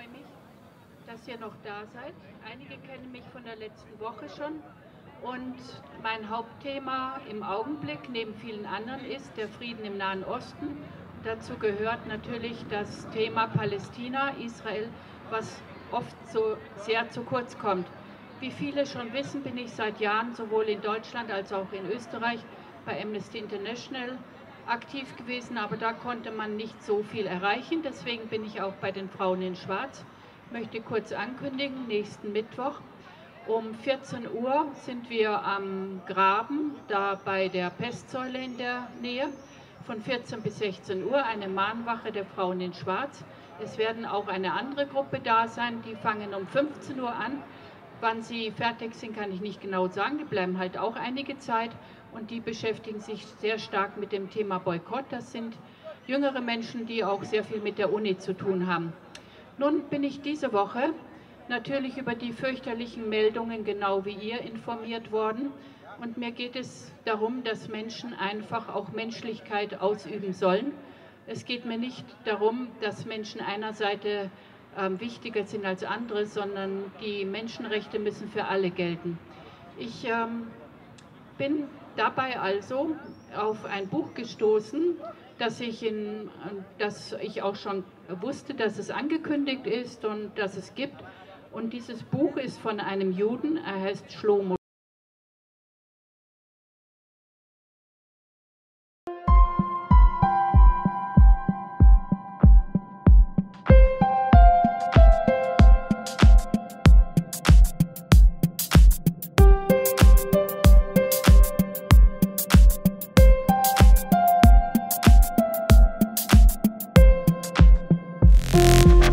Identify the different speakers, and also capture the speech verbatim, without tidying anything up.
Speaker 1: freue mich, dass ihr noch da seid. Einige kennen mich von der letzten Woche schon. Und mein Hauptthema im Augenblick, neben vielen anderen, ist der Frieden im Nahen Osten. Dazu gehört natürlich das Thema Palästina, Israel, was oft so sehr zu kurz kommt. Wie viele schon wissen, bin ich seit Jahren sowohl in Deutschland als auch in Österreich bei Amnesty International aktiv gewesen, aber da konnte man nicht so viel erreichen. Deswegen bin ich auch bei den Frauen in Schwarz. Ich möchte kurz ankündigen, nächsten Mittwoch um vierzehn Uhr sind wir am Graben, da bei der Pestsäule in der Nähe, von vierzehn bis sechzehn Uhr, eine Mahnwache der Frauen in Schwarz. Es werden auch eine andere Gruppe da sein, die fangen um fünfzehn Uhr an. Wann sie fertig sind, kann ich nicht genau sagen, die bleiben halt auch einige Zeit und die beschäftigen sich sehr stark mit dem Thema Boykott. Das sind jüngere Menschen, die auch sehr viel mit der Uni zu tun haben. Nun bin ich diese Woche natürlich über die fürchterlichen Meldungen genau wie ihr informiert worden. Und mir geht es darum, dass Menschen einfach auch Menschlichkeit ausüben sollen. Es geht mir nicht darum, dass Menschen einer Seite äh, wichtiger sind als andere, sondern die Menschenrechte müssen für alle gelten. Ich ähm, bin dabei also auf ein Buch gestoßen, das ich, in, das ich auch schon wusste, dass es angekündigt ist und dass es gibt. Und dieses Buch ist von einem Juden, er heißt Shlomo.
Speaker 2: Thank you.